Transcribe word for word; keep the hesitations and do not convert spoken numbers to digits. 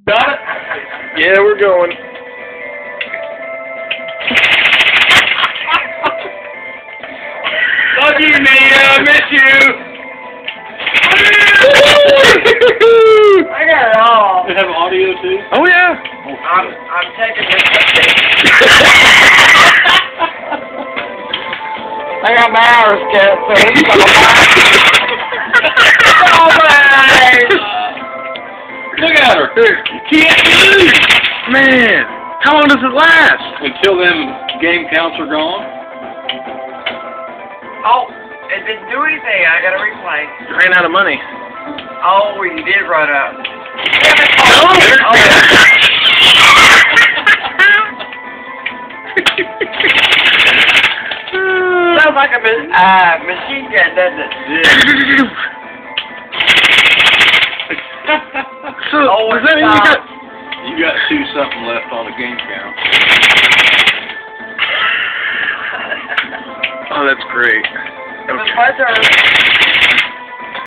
Got it? Yeah, we're going. Love you, Mia. Miss you. I got it all. Does it have audio too? Oh yeah. I'm I'm taking this. I got my hours cut, so it's all right. Look at her. You can't lose. Man, how long does it last? Until them game counts are gone. Oh, it didn't do anything. I got to replay. You ran out of money. Oh, you did run up. Oh, Sounds like a uh, machine gun, doesn't it? Yeah. So, Oh, does that mean you stop. got... You got two something left on the game count. Oh, that's great. It was my turn.